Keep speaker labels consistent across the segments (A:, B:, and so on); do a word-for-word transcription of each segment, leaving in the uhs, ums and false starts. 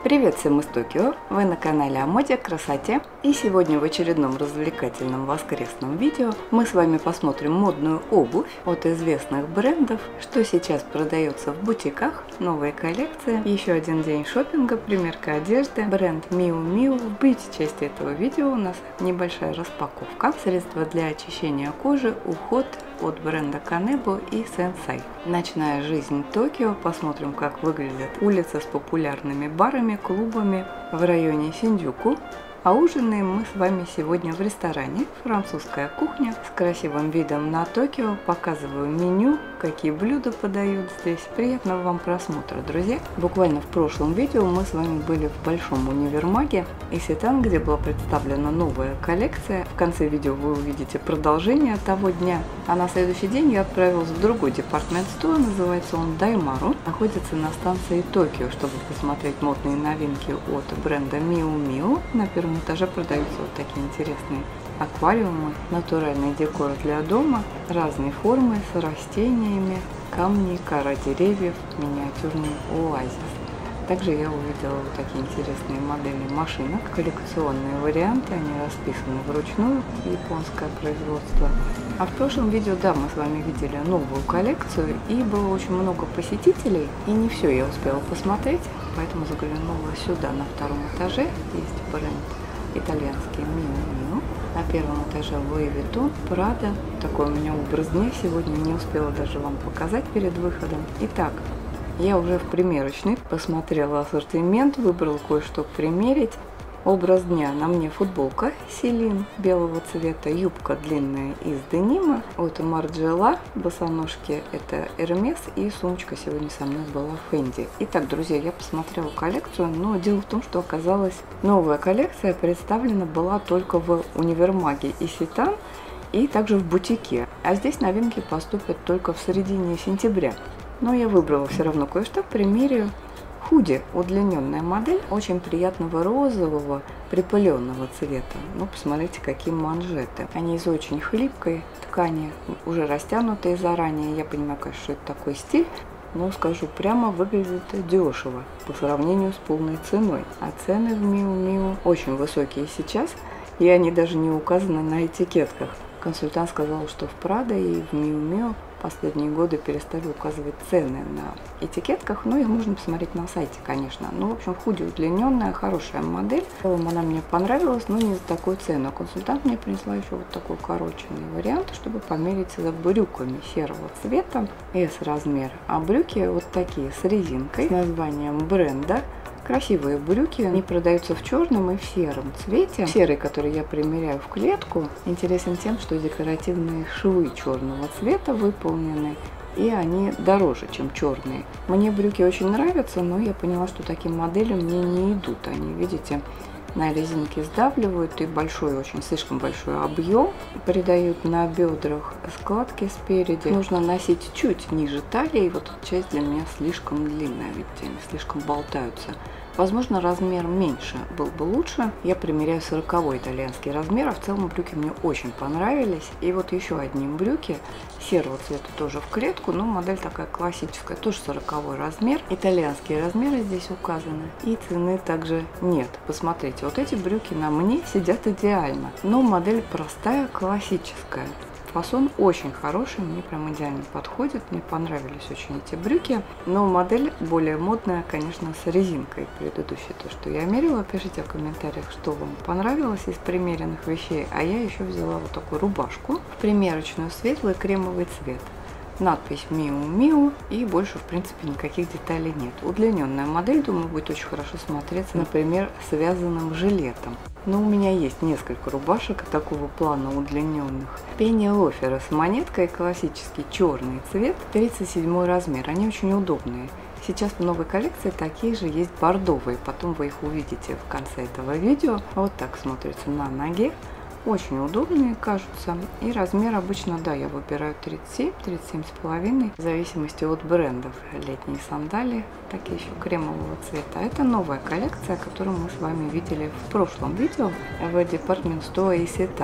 A: Привет всем из Токио! Вы на канале о моде, красоте, и сегодня в очередном развлекательном воскресном видео мы с вами посмотрим модную обувь от известных брендов, что сейчас продается в бутиках, новые коллекции, еще один день шопинга, примерка одежды, бренд Miu Miu. В бьюти-части этого видео у нас небольшая распаковка, средства для очищения кожи, уход от бренда Kanebo и Sensai. Ночная жизнь Токио. Посмотрим, как выглядят улицы с популярными барами, клубами в районе Синдзюку. А ужинаем мы с вами сегодня в ресторане «Французская кухня» с красивым видом на Токио. Показываю меню, какие блюда подают здесь. Приятного вам просмотра, друзья! Буквально в прошлом видео мы с вами были в большом универмаге Исетан, где была представлена новая коллекция. В конце видео вы увидите продолжение того дня. А на следующий день я отправилась в другой департмент-стор, называется он Даймару. Находится на станции Токио, чтобы посмотреть модные новинки от бренда Miu Miu. На первом этаже продаются вот такие интересные аквариумы, натуральный декор для дома, разные формы с растениями, камни, кора деревьев, миниатюрный оазис. Также я увидела вот такие интересные модели машинок, коллекционные варианты, они расписаны вручную, японское производство. А в прошлом видео, да, мы с вами видели новую коллекцию, и было очень много посетителей, и не все я успела посмотреть, поэтому заглянула сюда, на втором этаже есть бренд итальянский Miu Miu. На первом этаже Луи Виттон, Прада. Такой у меня образ дня сегодня, не успела даже вам показать перед выходом. Итак, я уже в примерочной посмотрела ассортимент, выбрала кое-что примерить. Образ дня: на мне футболка Селин белого цвета, юбка длинная из денима от Марджела, босоножки это Hermes, и сумочка сегодня со мной была Fendi. Итак, друзья, я посмотрела коллекцию, но дело в том, что оказалось, новая коллекция представлена была только в универмаге Исетан и также в бутике, а здесь новинки поступят только в середине сентября. Но я выбрала все равно кое-что, примерю. Худи, удлиненная модель, очень приятного розового, припыленного цвета. Ну, посмотрите, какие манжеты. Они из очень хлипкой ткани, уже растянутые заранее. Я понимаю, конечно, что это такой стиль, но скажу прямо, выглядит дешево по сравнению с полной ценой. А цены в Miu Miu очень высокие сейчас, и они даже не указаны на этикетках. Консультант сказал, что в Prada и в Miu Miu последние годы перестали указывать цены на этикетках, но их можно посмотреть на сайте, конечно. Ну, в общем, худи удлиненная, хорошая модель. В целом она мне понравилась, но не за такую цену. Консультант мне принесла еще вот такой укороченный вариант, чтобы померить за брюками серого цвета, эс размер. А брюки вот такие с резинкой, с названием бренда. Красивые брюки, они продаются в черном и в сером цвете. Серый, который я примеряю в клетку, интересен тем, что декоративные швы черного цвета выполнены, и они дороже, чем черные. Мне брюки очень нравятся, но я поняла, что таким моделям мне не идут. Они, видите, на резинке сдавливают, и большой, очень слишком большой объем придают на бедрах, складки спереди. Нужно носить чуть ниже талии, вот эта часть для меня слишком длинная, видите, они слишком болтаются. Возможно, размер меньше был бы лучше. Я примеряю сороковой итальянский размер, а в целом брюки мне очень понравились. И вот еще одни брюки серого цвета, тоже в клетку, но модель такая классическая, тоже сороковой размер. Итальянские размеры здесь указаны, и цены также нет. Посмотрите, вот эти брюки на мне сидят идеально, но модель простая, классическая. Фасон очень хороший, мне прям идеально подходит, мне понравились очень эти брюки, но модель более модная, конечно, с резинкой. Предыдущее, то, что я мерила, пишите в комментариях, что вам понравилось из примеренных вещей, а я еще взяла вот такую рубашку в примерочную, светлый кремовый цвет. Надпись Miu Miu, и больше, в принципе, никаких деталей нет. Удлиненная модель, думаю, будет очень хорошо смотреться, например, связанным жилетом. Но у меня есть несколько рубашек такого плана удлиненных. Пенни лоферы с монеткой, классический черный цвет, тридцать седьмой размер. Они очень удобные. Сейчас в новой коллекции такие же есть бордовые, потом вы их увидите в конце этого видео. Вот так смотрится на ноге. Очень удобные, кажутся. И размер обычно, да, я выбираю тридцать семь, тридцать семь с половиной, в зависимости от брендов. Летние сандалии, такие еще кремового цвета. Это новая коллекция, которую мы с вами видели в прошлом видео в департмент-сторе Исетан.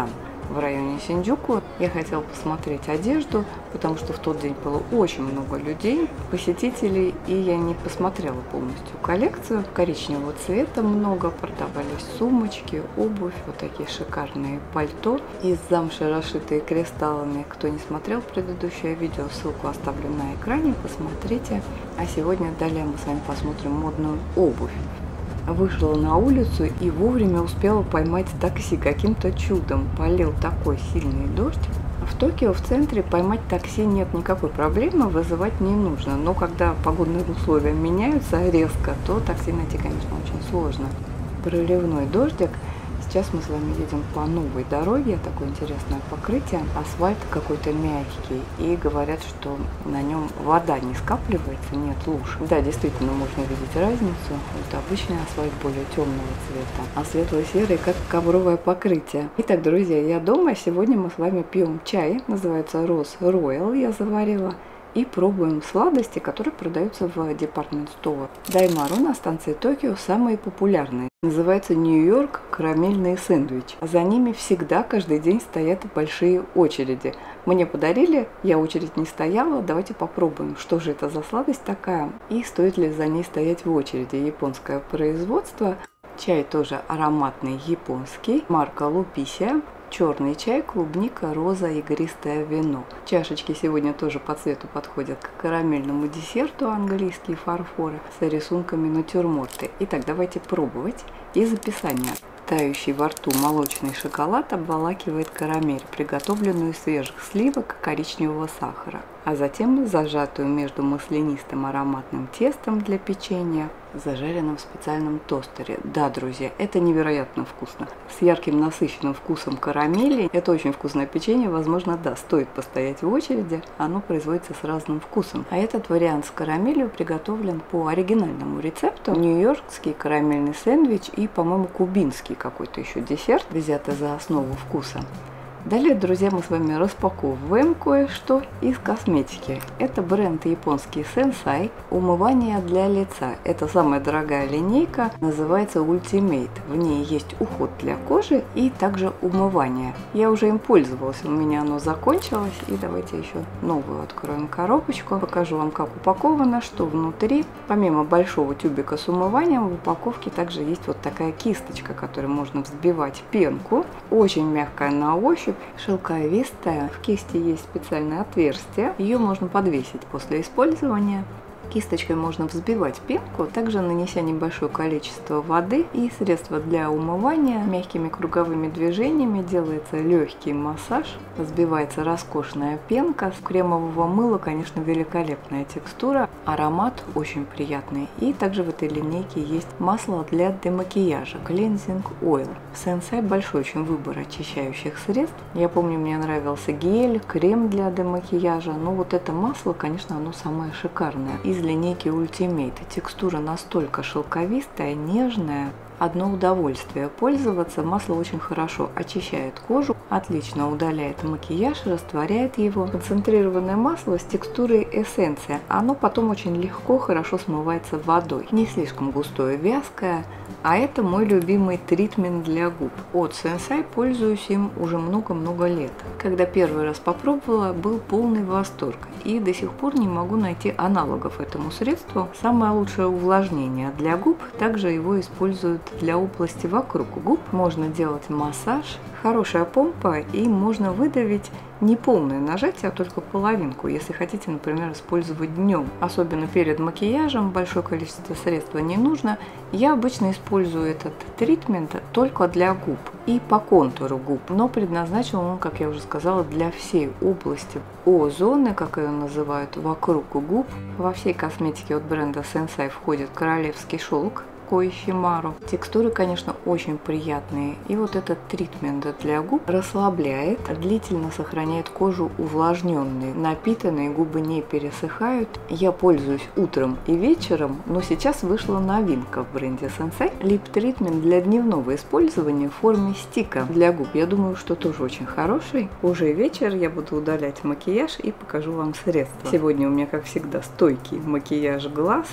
A: в районе Синдзюку. Я хотела посмотреть одежду, потому что в тот день было очень много людей, посетителей, и я не посмотрела полностью коллекцию. Коричневого цвета много, продавались сумочки, обувь, вот такие шикарные пальто из замши, расшитые кристаллами. Кто не смотрел предыдущее видео, ссылку оставлю на экране, посмотрите. А сегодня далее мы с вами посмотрим модную обувь. Вышла на улицу и вовремя успела поймать такси. Каким-то чудом полил такой сильный дождь. В Токио, в центре, поймать такси нет никакой проблемы, вызывать не нужно. Но когда погодные условия меняются резко, то такси найти, конечно, очень сложно. Проливной дождик. Сейчас мы с вами едем по новой дороге, такое интересное покрытие, асфальт какой-то мягкий, и говорят, что на нем вода не скапливается, нет луж. Да, действительно, можно видеть разницу. Вот обычный асфальт более темного цвета, а светло-серый как ковровое покрытие. Итак, друзья, я дома. Сегодня мы с вами пьем чай, называется Rose Royal, я заварила. И пробуем сладости, которые продаются в департмент стор. Даймару на станции Токио самые популярные. Называется Нью-Йорк карамельные сэндвичи. За ними всегда каждый день стоят большие очереди. Мне подарили, я очередь не стояла. Давайте попробуем, что же это за сладость такая и стоит ли за ней стоять в очереди. Японское производство. Чай тоже ароматный японский. Марка Луписия. Черный чай, клубника, роза, игристое вино. Чашечки сегодня тоже по цвету подходят к карамельному десерту, английские фарфоры с рисунками натюрморты. Итак, давайте пробовать. Из описания. Тающий во рту молочный шоколад обволакивает карамель, приготовленную из свежих сливок и коричневого сахара, а затем зажатую между маслянистым ароматным тестом для печенья, зажаренным в специальном тостере. Да, друзья, это невероятно вкусно. С ярким насыщенным вкусом карамели. Это очень вкусное печенье. Возможно, да, стоит постоять в очереди. Оно производится с разным вкусом. А этот вариант с карамелью приготовлен по оригинальному рецепту. Нью-йоркский карамельный сэндвич и, по-моему, кубинский какой-то еще десерт, взятый за основу вкуса. Далее, друзья, мы с вами распаковываем кое-что из косметики. Это бренд японский Sensai. Умывание для лица. Это самая дорогая линейка, называется Ultimate. В ней есть уход для кожи и также умывание. Я уже им пользовалась, у меня оно закончилось. И давайте еще новую откроем коробочку. Покажу вам, как упаковано, что внутри. Помимо большого тюбика с умыванием, в упаковке также есть вот такая кисточка, которой можно взбивать пенку. Очень мягкая на ощупь. Шелковистая. В кисти есть специальное отверстие. Ее можно подвесить после использования. Кисточкой можно взбивать пенку, также нанеся небольшое количество воды и средства для умывания. Мягкими круговыми движениями делается легкий массаж, взбивается роскошная пенка. С кремового мыла, конечно, великолепная текстура, аромат очень приятный. И также в этой линейке есть масло для демакияжа, Cleansing Oil. В Sensai большой очень выбор очищающих средств. Я помню, мне нравился гель, крем для демакияжа, но вот это масло, конечно, оно самое шикарное. Из линейки Ultimate. Текстура настолько шелковистая, нежная. Одно удовольствие пользоваться. Масло очень хорошо очищает кожу, отлично удаляет макияж, растворяет его. Концентрированное масло с текстурой эссенция. Оно потом очень легко, хорошо смывается водой. Не слишком густое, вязкое. А это мой любимый тритмент для губ. От Sensai пользуюсь им уже много-много лет. Когда первый раз попробовала, был полный восторг. И до сих пор не могу найти аналогов этому средству. Самое лучшее увлажнение для губ. Также его используют для области вокруг губ. Можно делать массаж. Хорошая помпа, и можно выдавить не полное нажатие, а только половинку, если хотите, например, использовать днем. Особенно перед макияжем большое количество средства не нужно. Я обычно использую этот тритмент только для губ и по контуру губ, но предназначен он, как я уже сказала, для всей области О-зоны, как ее называют, вокруг губ. Во всей косметике от бренда Sensai входит королевский шелк Коишимару. Текстуры, конечно, очень приятные. И вот этот тритмент для губ расслабляет, длительно сохраняет кожу увлажненной. Напитанные губы не пересыхают. Я пользуюсь утром и вечером, но сейчас вышла новинка в бренде Sensai. Лип-тритмент для дневного использования в форме стика для губ. Я думаю, что тоже очень хороший. Уже вечер я буду удалять макияж и покажу вам средства. Сегодня у меня, как всегда, стойкий макияж глаз.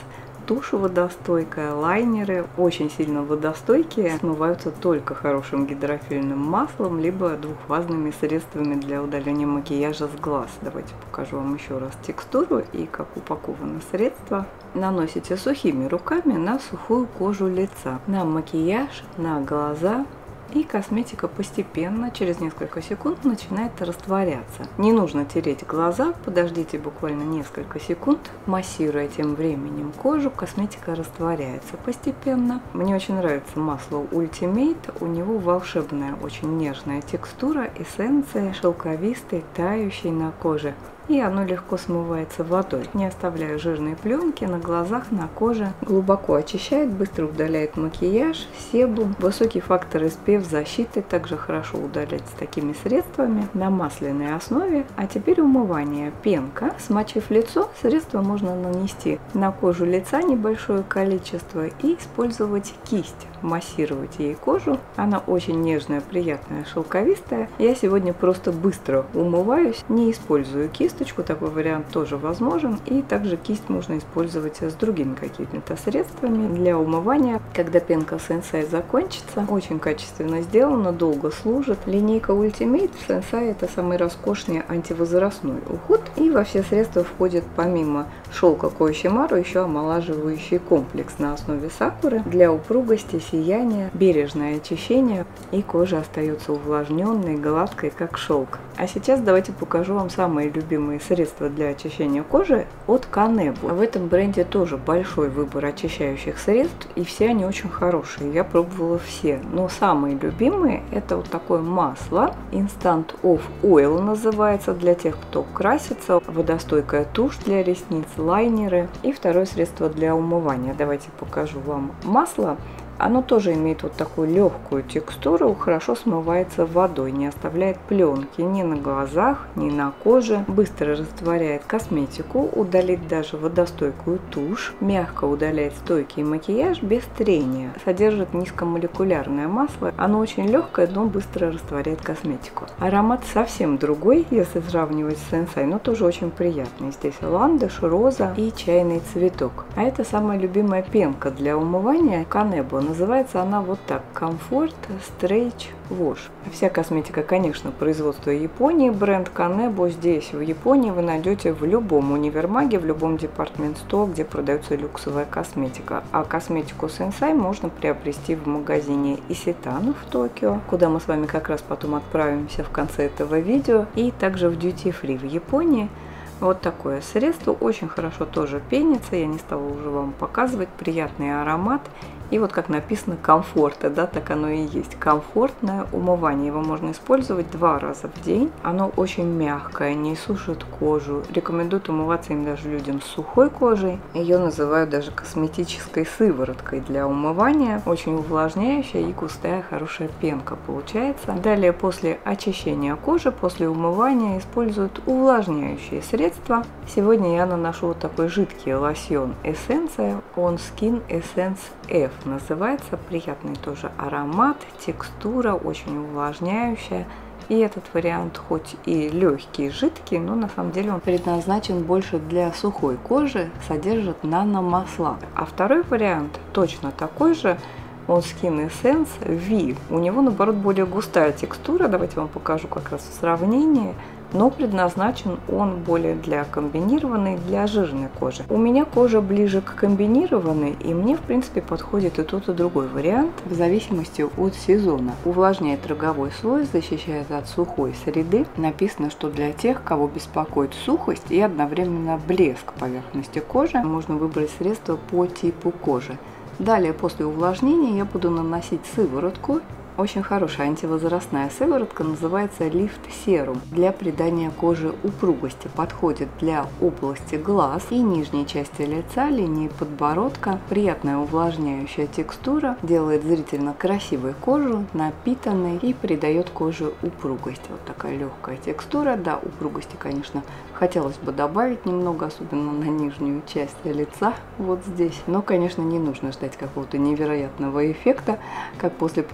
A: тушь водостойкая, лайнеры очень сильно водостойкие, смываются только хорошим гидрофильным маслом, либо двухфазными средствами для удаления макияжа с глаз. Давайте покажу вам еще раз текстуру и как упаковано средство. Наносите сухими руками на сухую кожу лица, на макияж, на глаза. И косметика постепенно, через несколько секунд, начинает растворяться. Не нужно тереть глаза, подождите буквально несколько секунд. Массируя тем временем кожу, косметика растворяется постепенно. Мне очень нравится масло Ultimate, у него волшебная, очень нежная текстура, эссенция, шелковистый, тающий на коже. И оно легко смывается водой, не оставляя жирные пленки на глазах, на коже. Глубоко очищает, быстро удаляет макияж, себум. Высокий фактор эс пи эф защиты также хорошо удалять с такими средствами на масляной основе. А теперь умывание. Пенка. Смочив лицо, средство можно нанести на кожу лица небольшое количество и использовать кисть. Массировать ей кожу. Она очень нежная, приятная, шелковистая. Я сегодня просто быстро умываюсь, не использую кисть. Такой вариант тоже возможен, и также кисть можно использовать с другими какими-то средствами для умывания. Когда пенка Sensai закончится, очень качественно сделана, долго служит. Линейка Ultimate Sensai — это самый роскошный антивозрастной уход, и во все средства входит помимо шелка Koichi Maru еще омолаживающий комплекс на основе сакуры для упругости, сияния, бережное очищение, и кожа остается увлажненной, гладкой, как шелк. А сейчас давайте покажу вам самые любимые средства для очищения кожи от Kanebo. В этом бренде тоже большой выбор очищающих средств, и все они очень хорошие. Я пробовала все, но самые любимые — это вот такое масло Instant Off Oil называется, для тех, кто красится, водостойкая тушь для ресниц, лайнеры, и второе средство для умывания. Давайте покажу вам масло. Оно тоже имеет вот такую легкую текстуру, хорошо смывается водой, не оставляет пленки ни на глазах, ни на коже, быстро растворяет косметику, удалит даже водостойкую тушь, мягко удаляет стойкий макияж без трения, содержит низкомолекулярное масло, оно очень легкое, но быстро растворяет косметику. Аромат совсем другой, если сравнивать с Sensai, но тоже очень приятный. Здесь ландыш, роза и чайный цветок. А это самая любимая пенка для умывания Kanebo. Называется она вот так: Comfort Stretch Wash. Вся косметика, конечно, производство Японии, бренд Kanebo. Здесь, в Японии, вы найдете в любом универмаге, в любом департмент-стор, где продается люксовая косметика. А косметику Sensai можно приобрести в магазине Иситано в Токио, куда мы с вами как раз потом отправимся в конце этого видео, и также в Duty Free в Японии. Вот такое средство, очень хорошо тоже пенится, я не стала уже вам показывать, приятный аромат. И вот как написано комфорта, да, так оно и есть. Комфортное умывание. Его можно использовать два раза в день. Оно очень мягкое, не сушит кожу. Рекомендуют умываться им даже людям с сухой кожей. Ее называют даже косметической сывороткой для умывания. Очень увлажняющая и густая, хорошая пенка получается. Далее, после очищения кожи, после умывания, используют увлажняющие средства. Сегодня я наношу вот такой жидкий лосьон эссенция On Skin Essence F. Называется. Приятный тоже аромат, текстура очень увлажняющая. И этот вариант хоть и легкий, жидкий, но на самом деле он предназначен больше для сухой кожи, содержит наномасла. А второй вариант точно такой же, On Skin Essence V. У него, наоборот, более густая текстура. Давайте вам покажу как раз в сравнении. Но предназначен он более для комбинированной, для жирной кожи. У меня кожа ближе к комбинированной, и мне в принципе подходит и тот, и другой вариант, в зависимости от сезона. Увлажняет роговой слой, защищает от сухой среды. Написано, что для тех, кого беспокоит сухость и одновременно блеск поверхности кожи, можно выбрать средство по типу кожи. Далее, после увлажнения, я буду наносить сыворотку. Очень хорошая антивозрастная сыворотка, называется Lift Serum. Для придания коже упругости, подходит для области глаз и нижней части лица, линии подбородка. Приятная увлажняющая текстура, делает зрительно красивой кожу, напитанной, и придает коже упругость. Вот такая легкая текстура. Да, упругости, конечно, хотелось бы добавить немного, особенно на нижнюю часть лица, вот здесь. Но, конечно, не нужно ждать какого-то невероятного эффекта, как после пластической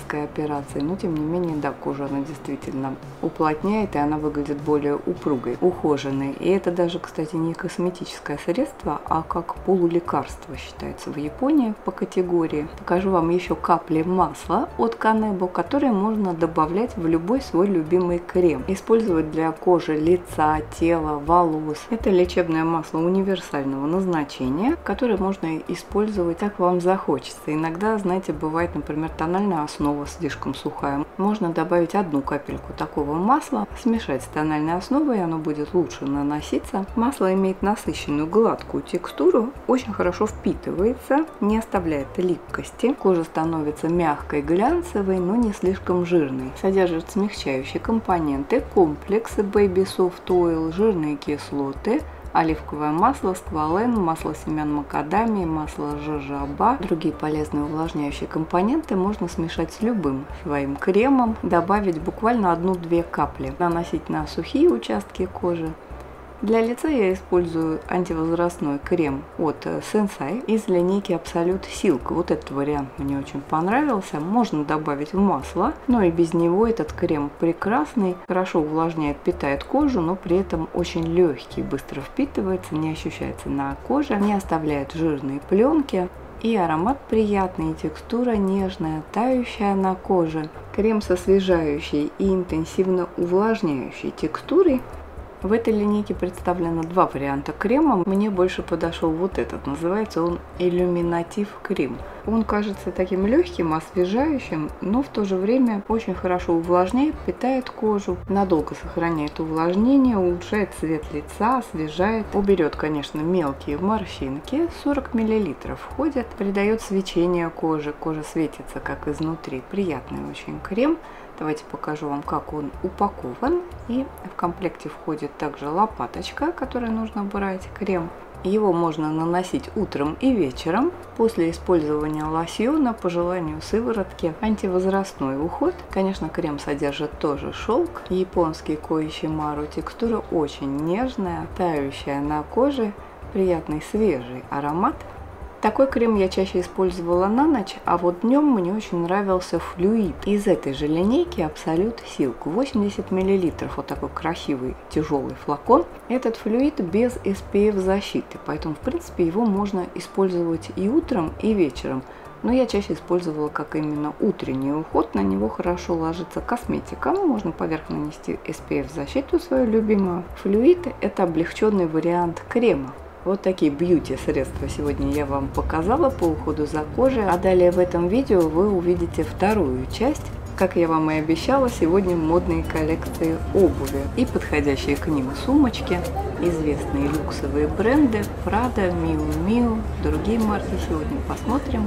A: косметической операции, но тем не менее, да, кожа она действительно уплотняет, и она выглядит более упругой, ухоженной. И это даже, кстати, не косметическое средство, а как полулекарство считается в Японии по категории. Покажу вам еще капли масла от Канебо, которые можно добавлять в любой свой любимый крем. Использовать для кожи, лица, тела, волос. Это лечебное масло универсального назначения, которое можно использовать, как вам захочется. Иногда, знаете, бывает, например, тональная основа слишком сухая. Можно добавить одну капельку такого масла, смешать с тональной основой, и оно будет лучше наноситься. Масло имеет насыщенную гладкую текстуру, очень хорошо впитывается, не оставляет липкости. Кожа становится мягкой, глянцевой, но не слишком жирной. Содержит смягчающие компоненты, комплексы Baby Soft Oil, жирные кислоты, оливковое масло, сквален, масло семян макадамии, масло жожоба. Другие полезные увлажняющие компоненты можно смешать с любым своим кремом, добавить буквально одну-две капли, наносить на сухие участки кожи. Для лица я использую антивозрастной крем от Sensai из линейки Absolute Silk. Вот этот вариант мне очень понравился. Можно добавить в масло, но и без него этот крем прекрасный. Хорошо увлажняет, питает кожу, но при этом очень легкий, быстро впитывается, не ощущается на коже, не оставляет жирные пленки. И аромат приятный, и текстура нежная, тающая на коже. Крем с освежающей и интенсивно увлажняющей текстурой. В этой линейке представлено два варианта крема. Мне больше подошел вот этот. Называется он Illuminative Cream. Он кажется таким легким, освежающим, но в то же время очень хорошо увлажняет, питает кожу, надолго сохраняет увлажнение, улучшает цвет лица, освежает. Уберет, конечно, мелкие морщинки. сорок миллилитров входит, придает свечение кожи. Кожа светится как изнутри. Приятный очень крем. Давайте покажу вам, как он упакован. И в комплекте входит также лопаточка, которой нужно убрать крем. Его можно наносить утром и вечером. После использования лосьона, по желанию сыворотки, антивозрастной уход. Конечно, крем содержит тоже шелк. Японский Коичимару. Текстура очень нежная, тающая на коже. Приятный свежий аромат. Такой крем я чаще использовала на ночь, а вот днем мне очень нравился флюид из этой же линейки Absolute Silk. восемьдесят миллилитров, вот такой красивый тяжелый флакон. Этот флюид без эс пи эф защиты, поэтому в принципе его можно использовать и утром, и вечером. Но я чаще использовала как именно утренний уход, на него хорошо ложится косметика, можно поверх нанести эс пи эф защиту свою любимую. Флюид – это облегченный вариант крема. Вот такие бьюти-средства сегодня я вам показала по уходу за кожей. А далее в этом видео вы увидите вторую часть. Как я вам и обещала, сегодня модные коллекции обуви и подходящие к ним сумочки. Известные люксовые бренды Prada, Miu Miu, другие марки сегодня посмотрим.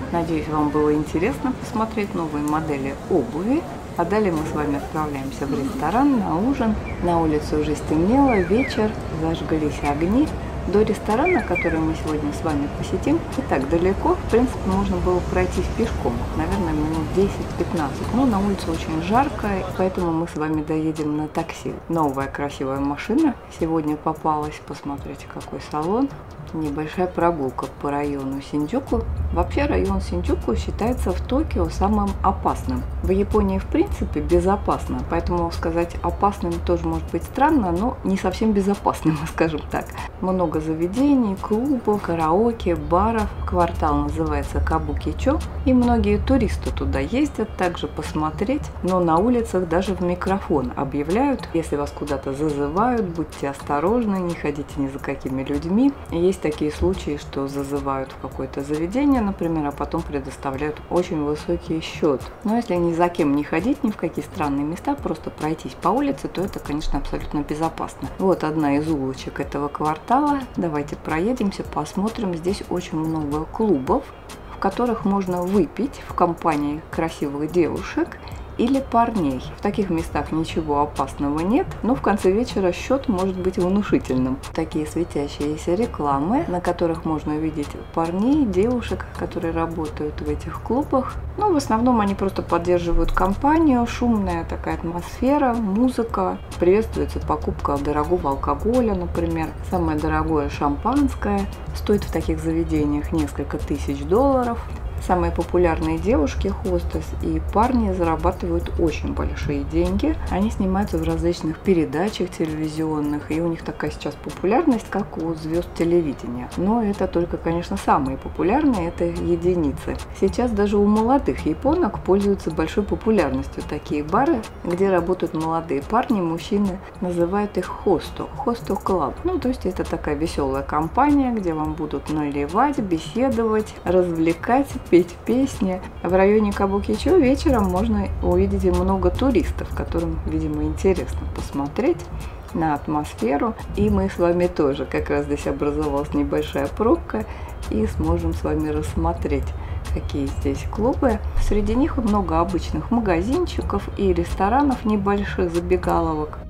A: Надеюсь, вам было интересно посмотреть новые модели обуви. А далее мы с вами отправляемся в ресторан на ужин. На улице уже стемнело, вечер, зажгались огни. До ресторана, который мы сегодня с вами посетим, не так далеко. В принципе, можно было пройтись пешком, наверное, минут десять-пятнадцать. Но на улице очень жарко, поэтому мы с вами доедем на такси. Новая красивая машина сегодня попалась. Посмотрите, какой салон. Небольшая прогулка по району Синдзюку. Вообще район Синдзюку считается в Токио самым опасным. В Японии в принципе безопасно, поэтому сказать опасным тоже может быть странно, но не совсем безопасным, скажем так. Много заведений, клубов, караоке, баров. Квартал называется Кабукичо, и многие туристы туда ездят также посмотреть, но на улицах даже в микрофон объявляют, если вас куда-то зазывают, будьте осторожны, не ходите ни за какими людьми. Есть такие случаи, что зазывают в какое-то заведение, например, а потом предоставляют очень высокий счет. Но если ни за кем не ходить, ни в какие странные места, просто пройтись по улице, то это, конечно, абсолютно безопасно. Вот одна из улочек этого квартала. Давайте проедемся, посмотрим. Здесь очень много клубов, в которых можно выпить в компании красивых девушек или парней. В таких местах ничего опасного нет, но в конце вечера счет может быть внушительным. Такие светящиеся рекламы, на которых можно увидеть парней, девушек, которые работают в этих клубах. Но в основном они просто поддерживают компанию, шумная такая атмосфера, музыка, приветствуется покупка дорогого алкоголя, например. Самое дорогое шампанское стоит в таких заведениях несколько тысяч долларов. Самые популярные девушки, хостес и парни зарабатывают очень большие деньги. Они снимаются в различных передачах телевизионных, и у них такая сейчас популярность, как у звезд телевидения. Но это только, конечно, самые популярные, это единицы. Сейчас даже у молодых японок пользуются большой популярностью такие бары, где работают молодые парни, мужчины. Называют их хосто, хосто клаб. Ну, то есть это такая веселая компания, где вам будут наливать, беседовать, развлекать, петь песни. В районе Кабукичо вечером можно увидеть много туристов, которым, видимо, интересно посмотреть на атмосферу. И мы с вами тоже. Как раз здесь образовалась небольшая пробка, и сможем с вами рассмотреть, какие здесь клубы. Среди них много обычных магазинчиков и ресторанов, небольших забегаловок.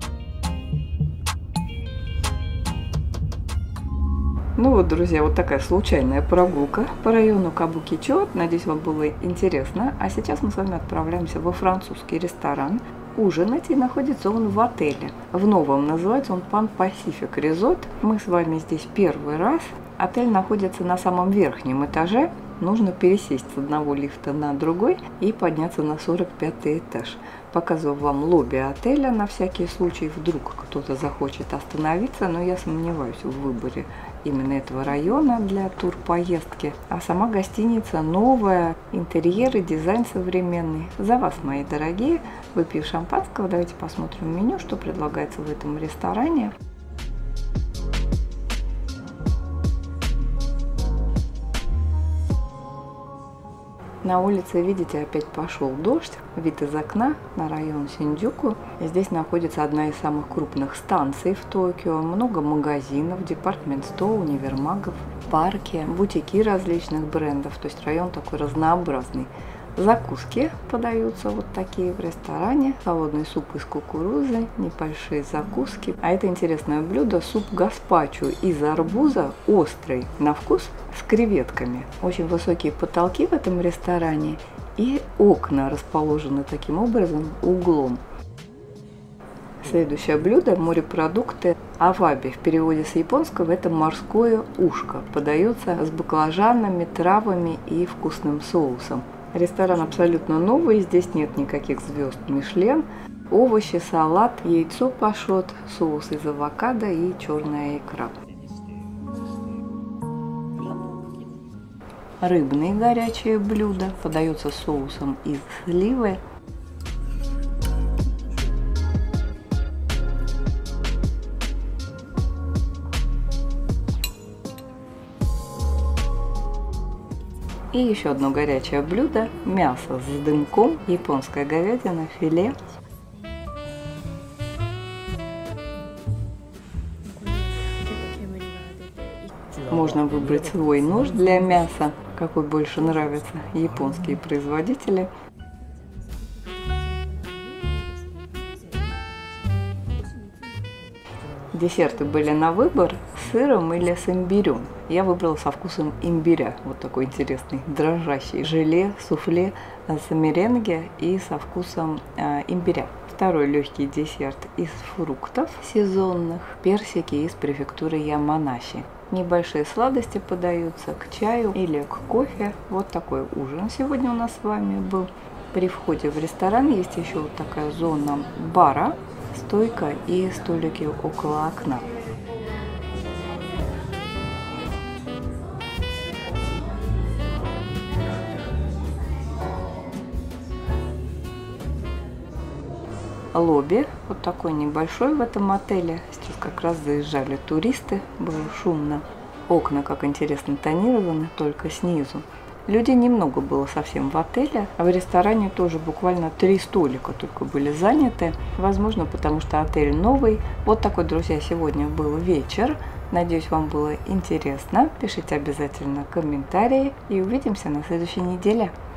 A: Ну вот, друзья, вот такая случайная прогулка по району Кабукичо. Надеюсь, вам было интересно. А сейчас мы с вами отправляемся во французский ресторан ужинать, и находится он в отеле. В новом называется он Pan Pacific Resort. Мы с вами здесь первый раз. Отель находится на самом верхнем этаже. Нужно пересесть с одного лифта на другой и подняться на сорок пятый этаж. Показываю вам лобби отеля на всякий случай, вдруг кто-то захочет остановиться, но я сомневаюсь в выборе именно этого района для турпоездки. А сама гостиница новая, интерьер и дизайн современный. За вас, мои дорогие. Выпью шампанского, давайте посмотрим меню, что предлагается в этом ресторане. На улице, видите, опять пошел дождь. Вид из окна на район Синдзюку. Здесь находится одна из самых крупных станций в Токио. Много магазинов, департмент-стор, универмагов, парки, бутики различных брендов. То есть район такой разнообразный. Закуски подаются вот такие в ресторане. Холодный суп из кукурузы, небольшие закуски. А это интересное блюдо — суп гаспачо из арбуза, острый на вкус, с креветками. Очень высокие потолки в этом ресторане, и окна расположены таким образом углом. Следующее блюдо — морепродукты аваби. В переводе с японского это морское ушко. Подается с баклажанами, травами и вкусным соусом. Ресторан абсолютно новый, здесь нет никаких звезд Мишлен. Овощи, салат, яйцо пашот, соус из авокадо и черная икра. Рыбные горячие блюда подаются соусом из сливы. И еще одно горячее блюдо – мясо с дымком, японская говядина, филе. Можно выбрать свой нож для мяса. какой больше нравится, японские производители. Десерты были на выбор с сыром или с имбирем. Я выбрала со вкусом имбиря. Вот такой интересный дрожащий желе, суфле с меренге и со вкусом э, имбиря. Второй легкий десерт из фруктов сезонных, персики из префектуры Яманаши. Небольшие сладости подаются к чаю или к кофе. Вот такой ужин сегодня у нас с вами был. При входе в ресторан есть еще вот такая зона бара, стойка и столики около окна. Лобби вот такой небольшой в этом отеле. Сейчас как раз заезжали туристы, было шумно. Окна, как интересно, тонированы только снизу. Людей немного было совсем в отеле, а в ресторане тоже буквально три столика только были заняты. Возможно, потому что отель новый. Вот такой, друзья, сегодня был вечер. Надеюсь, вам было интересно. Пишите обязательно комментарии и увидимся на следующей неделе.